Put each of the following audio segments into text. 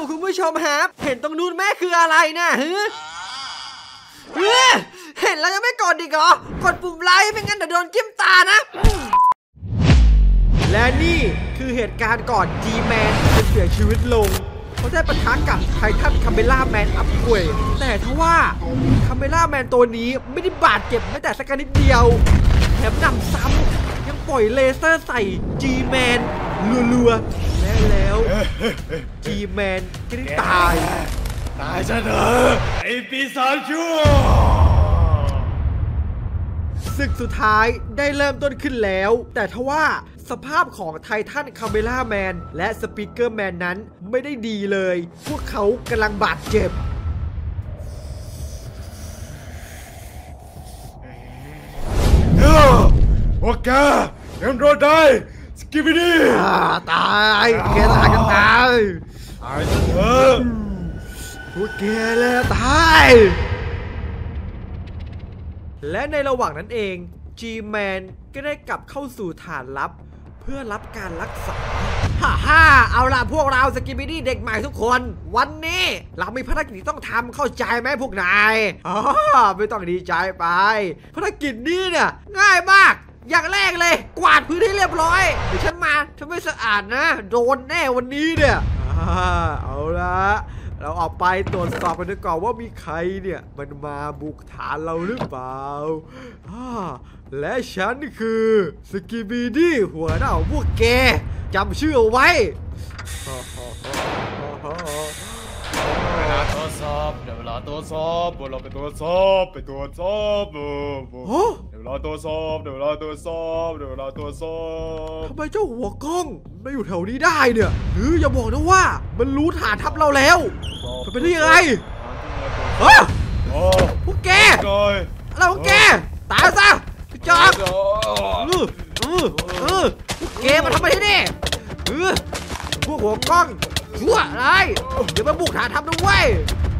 คุณผู้ชมครับเห็นตรงนู้นแม่คืออะไรนะเห็นแล้วยังไม่กดอีกเหรอกดปุ่มไลค์ไม่งั้นเดี๋ยวโดนจิ้มตานะและนี่คือเหตุการณ์ก่อน G-Man จะเสียชีวิตลงเขาได้ปะทะกับไททันคาเมล่าแมนอัพเกรดแต่ทว่าคาเมล่าแมนตัวนี้ไม่ได้บาดเจ็บแม้แต่สักนิดเดียวแถมนำซ้ำยังปล่อยเลเซอร์ใส่ G-Man รัวๆและแล้ว G-Man ก็ได้ตายซะเถอะไอ้ปีศาจชั่วศึกสุดท้ายได้เริ่มต้นขึ้นแล้วแต่ทว่าสภาพของไททันคาเมล่าแมนและสปีกเกอร์แมนนั้นไม่ได้ดีเลยพวกเขากำลังบาดเจ็บพวกแกยังรอดได้สกิปปี้ตายแกตายกันตายซะเถอะพวกแกแล้วตายและในระหว่างนั้นเอง G-Man ก็ได้กลับเข้าสู่ฐานลับเพื่อรับการรักษาฮ่าเอาล่ะพวกเราสกิปปี้เด็กใหม่ทุกคนวันนี้เรามีภารกิจที่ต้องทำเข้าใจไหมพวกนายไม่ต้องดีใจไปภารกิจนี้เนี่ยง่ายมากอย่างแรกเลยกวาดพื้นให้เรียบร้อยเดี๋ยวฉันมาถ้าไม่สะอาดนะโดนแน่วันนี้เนี่ยเอาละเราออกไปตรวจสอบกันดีกว่าว่ามีใครเนี่ยมันมาบุกฐานเราหรือเปล่าและฉันคือสกิบีดี้หัวหน้าของพวกแกจำชื่อเอาไว้เวลาตรวจสอบเดี๋ยวเวลาตรวจสอบเราไปตรวจสอบเดี๋ยวเวลาตรวจสอบเดี๋ยวเวลาตรวจสอบทำไมเจ้าหัวกล้องไม่อยู่แถวนี้ได้เนี่ยหรืออย่าบอกนะว่ามันรู้ฐานทัพเราแล้วมันเป็นได้ยังไงพวกแกอะไรพวกแกตายซะจอกพวกแกมาทำไมที่นี่พวกหัวกล้องชั่วอะไรเดี๋ยวมาบุกฐานทัพนะเว้ย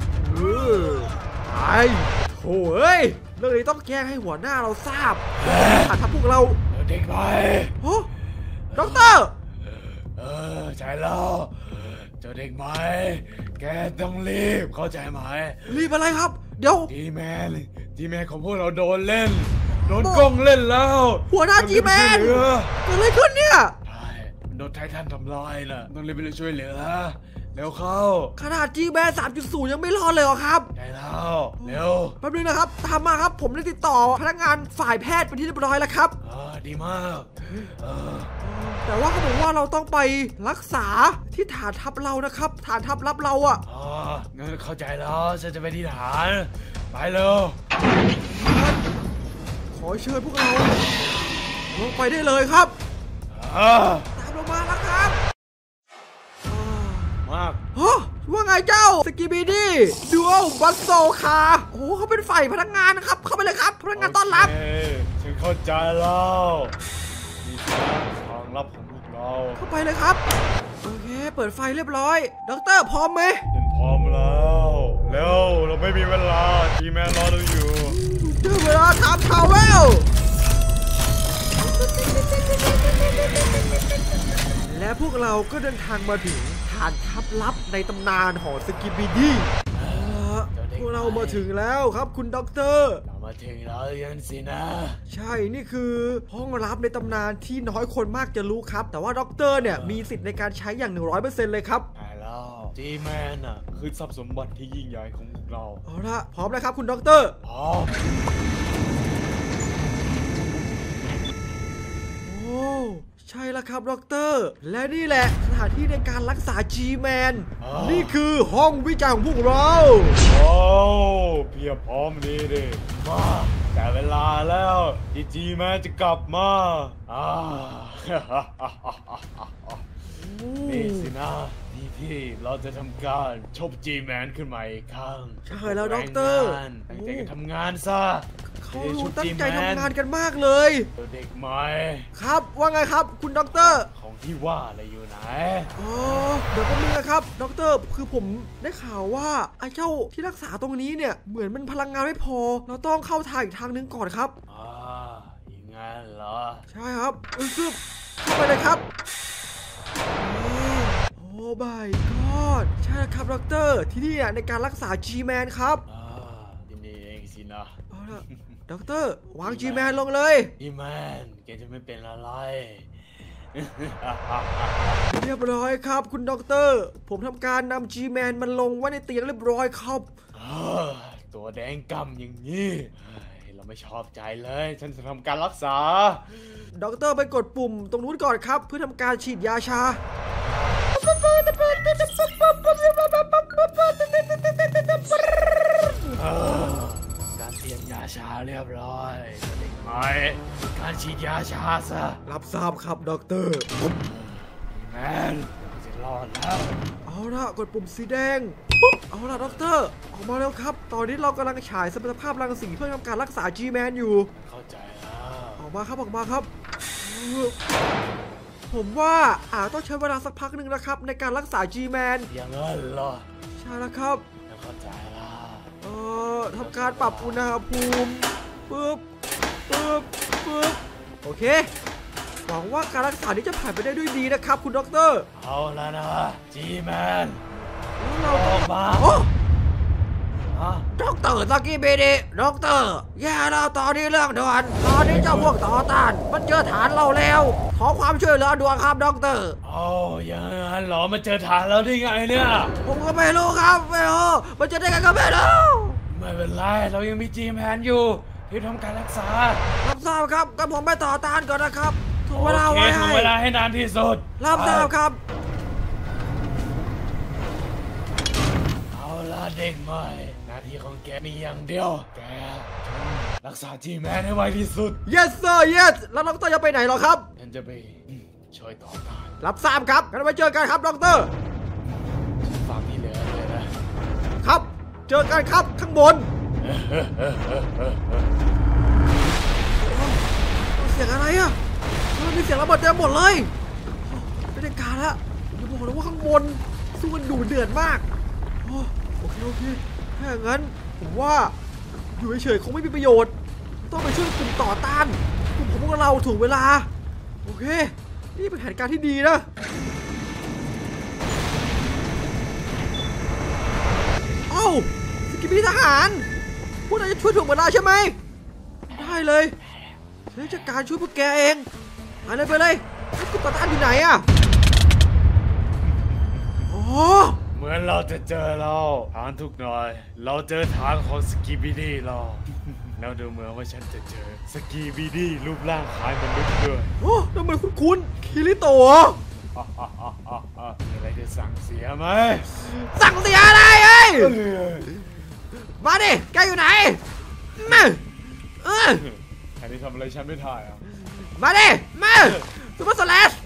โถ่เอ้ยเรื่องนี้ต้องแจ้งให้หัวหน้าเราทราบฐานทัพพวกเราเด็กใหม่ด็อกเตอร์ใช่แล้วเจ้าเด็กใหม่แกต้องรีบเข้าใจไหมรีบอะไรครับเดี๋ยวทีแมนของพวกเราโดนเล่นโดนกล้องเล่นแล้วหัวหน้าจีแมนเกิดอะไรขึ้นเนี่ยใช่โดนไททันทำลายน่ะต้องรีบไปช่วยเหลือเร็วเข้าขนาดจีแมน 3.0 ยังไม่รอดเลยเหรอครับใช่แล้วเร็วแป๊บนึงนะครับตามมาครับผมได้ติดต่อพนักงานฝ่ายแพทย์เป็นที่เรียบร้อยแล้วครับดีมากแต่ว่าเขาบอกว่าเราต้องไปรักษาที่ฐานทัพเรานะครับฐานทัพรับเรางั้นเข้าใจแล้วฉันจะไปที่ฐานไปเร็วขอเชิญพวกเราลงไปได้เลยครับตามเรามาแล้วครับมากว่าไงเจ้าสกิบิดี้ดูอัลบัสโซคาโอ้เขาเป็นฝ่ายพนักงานนะครับเข้าไปเลยครับพนักงานต้อนรับฉันเข้าใจแล้วนี่คือทางลับของพวกเราเข้าไปเลยครับโอเคเปิดไฟเรียบร้อยด็อกเตอร์พร้อมไหมฉันพร้อมแล้วเร็วเราไม่มีเวลาทีแมนรอเราอยู่ถึงเวลาทำทาวเวลและพวกเราก็เดินทางมาถึงฐานทัพลับในตำนานของสกิปปี้ดี้พวกเรามาถึงแล้วครับคุณด็อกเตอร์เรามาถึงแล้วยังสินะใช่นี่คือห้องลับในตำนานที่น้อยคนมากจะรู้ครับแต่ว่าด็อกเตอร์เนี่ยมีสิทธิ์ในการใช้อย่าง 100% เลยครับใช่แล้วจีแมนคือทรัพย์สมบัติที่ยิ่งใหญ่ของพวกเราเอาละพร้อมแล้วครับคุณด็อกเตอร์พร้อมใช่แล้วครับด็อกเตอร์และนี่แหละสถานที่ในการรักษา G-Man นี่คือห้องวิจัยของพวกเราเพียบพร้อมดีดิมาแต่เวลาแล้วที่ G-Man จะกลับมานี่สินะที่เราจะทำการชก G-Man ขึ้นมาอีกครั้งใช่แล้วด็อกเตอร์ตั้งใจกันทำงานซะเขาตั้งใจทำงานกันมากเลยเด็กใหม่ครับว่าไงครับคุณด็อกเตอร์ของที่ว่าอะไรอยู่ไหนเดี๋ยวแป๊บนึงนะครับด็อกเตอร์คือผมได้ข่าวว่าไอ้เจ้าที่รักษาตรงนี้เนี่ยเหมือนมันพลังงานไม่พอเราต้องเข้าทางอีกทางนึงก่อนครับอย่างงั้นเหรอใช่ครับซึบเข้าไปเลยครับโอ้ my god ใช่แล้วครับด็อกเตอร์ที่นี่ในการรักษา G-Man ครับที่นี่เองสินะเอาละด็อกเตอร์วาง G-Man ลงเลย G-Man แกจะไม่เป็นอะไรเรียบร้อยครับคุณด็อกเตอร์ผมทำการนำ G-Man มันลงไว้ในเตียงเรียบร้อยครับตัวแดงกำอย่างนี้เราไม่ชอบใจเลยฉันจะทำการรักษาด็อกเตอร์ไปกดปุ่มตรงนู้นก่อนครับเพื่อทำการฉีดยาชาการเตรียมยาชาเรียบร้อยเด็กใหม่การฉีดยาชาซะรับทราบครับด็อกเตอร์แมนจะรอดแล้วเอาละกดปุ่มสีแดงปุ๊บเอาละด็อกเตอร์ออกมาแล้วครับตอนนี้เรากำลังฉายสมรรถภาพรังสีเพื่อทำการรักษา G-Man อยู่เข้าใจแล้วออกมาครับผมว่าต้องใช้เวลาสักพักหนึ่งนะครับในการรักษา G-Man อย่างนั้นเหรอใช่แล้วครับเข้าใจแล้วทำการปรับอุณหภูมิปึ๊บโอเคหวังว่าการรักษานี้จะผ่านไปได้ด้วยดีนะครับคุณด็อกเตอร์เอาแล้วนะ G-Man เราต้องมาด็อกเตอร์สกีบีดีด็อกเตอร์แย่แล้วตอนนี้เรื่องด่วนตอนนี้เจ้าพวกต่อต้านมันเจอฐานเราแล้วขอความช่วยเหลือด่วนครับด็อกเตอร์อย่างนั้นเหรอมันเจอฐานเราได้ไงเนี่ยผมก็ไม่รู้ครับไม่รู้มันจะได้ไงก็ไม่รู้ไม่เป็นไรเรายังมี G-Man อยู่ที่ทำการรักษารับทราบครับก็ผมไปต่อต้านก่อนนะครับถูกเวลาไว้ถูกเวลาให้นานที่สุดรับทราบครับเอาละเด็กใหม่หน้าที่ของแกมีอย่างเดียวแกรักษา G-Man ให้ไวที่สุด yes sir yes แล้วด็อกเตอร์จะไปไหนหรอครับฉันจะไปช่วยต่อต้านรับทราบครับงั้นไปเจอกันครับด็อกเตอร์ฟังที่เหลือเลยนะครับเจอกันครับข้างบนเสียงอะไรอ่ะมีเสียงระเบิดเต็มหมดเลยไม่ได้การแล้วอย่าบอกเลยว่าข้างบนสู้กันดุเดือดมากโอเคถ้าอย่างนั้นผมว่าอยู่เฉยๆคงไม่มีประโยชน์ต้องไปช่วยกลุ่มต่อต้านกลุ่มของพวกเราถูกเวลาโอเคนี่เป็นแผนการที่ดีนะสกิปปี้ทหารพวกนายจะช่วยถูกเวลาใช่ไหมได้เลยฉันจะการช่วยพวกแกเองไปเลยกลุ่มต่อต้านอยู่ไหนอ่ะเหมือนเราจะเจอเราฐานทุกหน่อยเราเจอฐานของสกีบีดี้เราแล้วดูเหมือนว่าฉันจะเจอสกีบีดี้รูปร่างคล้ายมนุษย์ด้วยทำไมคุ้นคิริโตะมีอะไรจะสั่งเสียไหมสั่งเสียอะไรมาดิแกอยู่ไหนอันนี้ทำอะไรฉันไม่ถ่ายอ่ะมาดิซุปเปอร์สแลช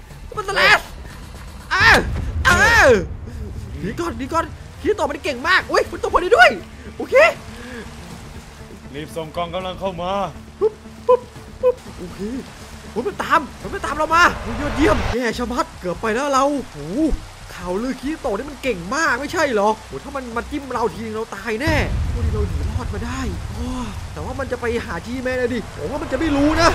ดีก่อนคิริโตะมันเก่งมากอุ้ยมันตัวพอดีด้วยโอเครีบส่งกองกำลังเข้ามาปุ๊บโอเคมันตามเรามายอดเยี่ยมแย่ชะมัดเกือบไปแล้วเราข่าวลือคิริโตะนี่มันเก่งมากไม่ใช่เหรอถ้ามันมาจิ้มเราทีเราตายแน่พวกนี้เราหนีรอดมาได้แต่ว่ามันจะไปหาG-Manดิผมว่ามันจะไม่รู้นะ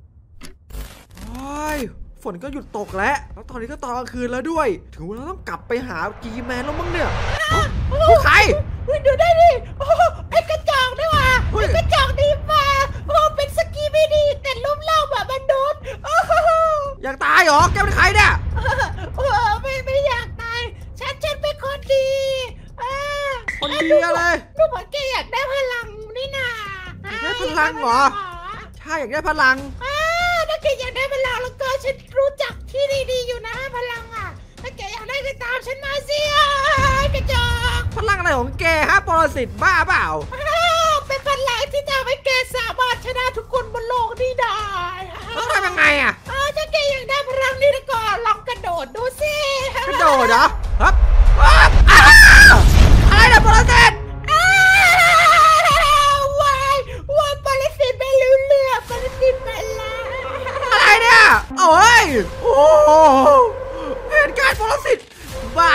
ฝนก็หยุดตกแล้วตอนนี้ก็ตอนกลางคืนแล้วด้วยถือว่าเราต้องกลับไปหาG-Manแล้วมั้งเนี่ยใครดูได้ดิไอ้กระจอกนี่ว่ะไอ้กระจอกดีมาเป็นสกีไม่ดีแต่รูปร่างแบบมันโดนอยากตายเหรอแกเป็นใครเนี่ยไม่อยากตายฉันเป็นคนดีคนดีอะไรดูเหมือนแกอยากได้พลังนี่นาได้พลังเหรอใช่อยากได้พลังถ้าแกอยากได้พลังแล้วก็ฉันรู้จักที่ดีๆอยู่นะพลังถ้าแกอยากได้ก็ตามฉันมาสิกระจอกพลังอะไรของแกฮะปรสิตบ้าเปล่าเป็นพลังที่ทำให้แกสามารถชนะทุกคนบนโลกนี้ได้ต้องทำยังไงถ้าแกอยากได้พลังนี้ก็ลองกระโดดดูสิกระโดดเหรอครับอะไรนะปรสิตว่าปรสิตไม่รู้เรื่องปรสิตไปแล้วอะไรเนี่ยโอ้ยเหตุการณ์ปรสิตบ้า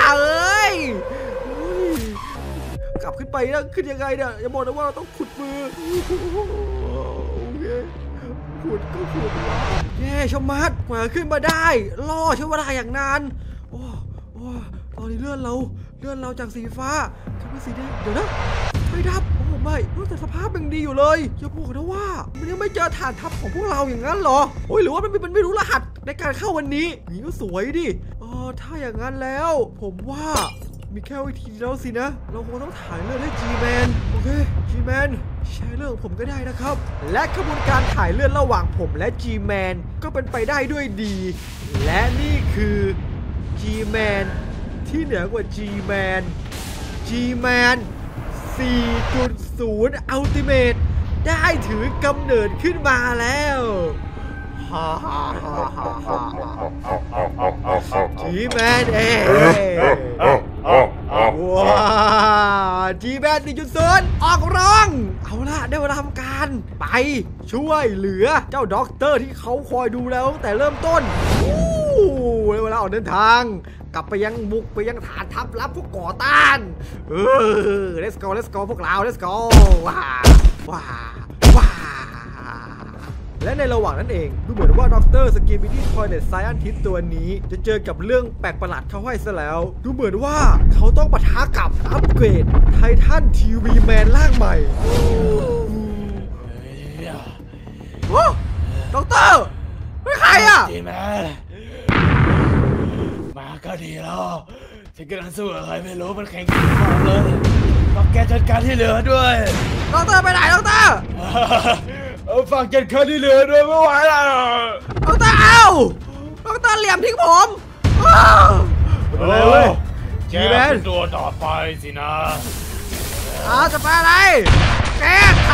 กลับขึ้นไปแล้วขึ้นยังไงเนี่ยอย่าบอกนะว่าเราต้องขุดมือโอเคขุดแย่ชะมัดกว่าขึ้นมาได้ล่อใช้เวลาอย่างนานตอนนี้เลื่อนเราจากสีฟ้าจะเป็นสีแดงเดี๋ยวนะไม่ดับโอ้ไม่แต่สภาพยังดีอยู่เลยอย่าบอกนะว่ามันยังไม่เจอฐานทัพของพวกเราอย่างนั้นเหรอโอ้ยหรือว่ามันไม่รู้รหัสในการเข้าวันนี้นี่ก็สวยดิถ้าอย่างนั้นแล้วผมว่ามีแค่วิธีแล้วสินะเราคงต้องถ่ายเลือดให้ G-Man โอเค G-Man ใช้เลือดผมก็ได้นะครับและกระบวนการถ่ายเลือดระหว่างผมและ G-Man ก็เป็นไปได้ด้วยดีและนี่คือ G-Man ที่เหนือกว่า G-Man 4.0 Ultimate ได้ถือกำเนิดขึ้นมาแล้วG-Man เองว้า G-Man 1.0 ออกร้องเอาล่ะได้เวลาทำการไปช่วยเหลือเจ้าด็อกเตอร์ที่เขาคอยดูแล้วตั้งแต่เริ่มต้นได้เวลาออกเดินทางกลับไปยังบุกไปยังฐานทัพลับพวกก่อต้านlet's go พวกเรา let's go ว้าและในระหว่างนั้นเองดูเหมือนว่าดรสกิบิดี้ทอยเลตไซแอนทิสตัวนี้จะเจอกับเรื่องแปลกประหลาดเข้าให้ซะแล้วดูเหมือนว่าเขาต้องปะทะกับอัปเกรดไททันทีวีแมนร่างใหม่โอ้ด็อกเตอร์ไม่ใครอ่ะ G-Man มาก็ดีแล้วฉันกำลังสู้กับใครไม่รู้มันแข่งกันมากเลยต้องแกจัดการที่เหลือด้วยด็อกเตอร์ไปไหนด็อกเตอร์ฝากจัดการที่เหลือด้วยไม่ไหวแล้วด็อกเตอร์ด็อกเตอร์เหลี่ยมทิ้งผมอะไรเว้ยG-Manตัวต่อไปสินะจะไปอะไรแก้ไข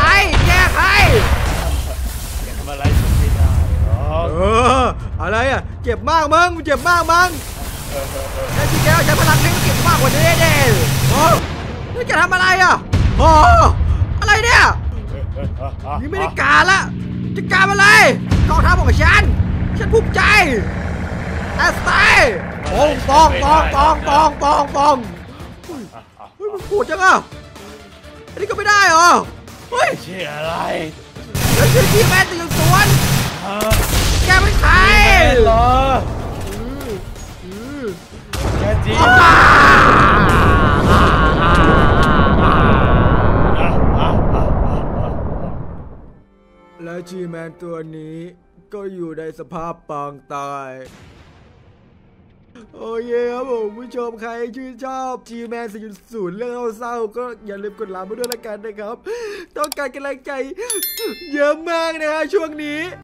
ทำอะไรไม่ได้อะไรอ่ะเจ็บมากมั้งเจ็บมากมั้งแค่ที่แกใช้พลังเล่นก็เจ็บมากกว่านี้เด้นี่จะทำอะไรอ่ะอะไรเนี่ยนี่ไม่ได้การละจะการอะไรกองทัพของฉันภูมิใจแอสไตปองเฮ้ยมันโหดจังอ่ะอันนี้ก็ไม่ได้เหรอเฮ้ยชื่ออะไรแล้วชื่อที่แมนตื่นสวนแกเป็นใครเหรอแกจีและ G-Man ตัวนี้ก็อยู่ในสภาพปางตายโอเคครับผมผู้ชมใครชื่นชอบ G-Man 4.0 เรื่องเศร้าก็อย่าลืมกดไลค์มาด้วยละกันนะครับต้องการกำลังใจเยอะมากนะฮะช่วงนี้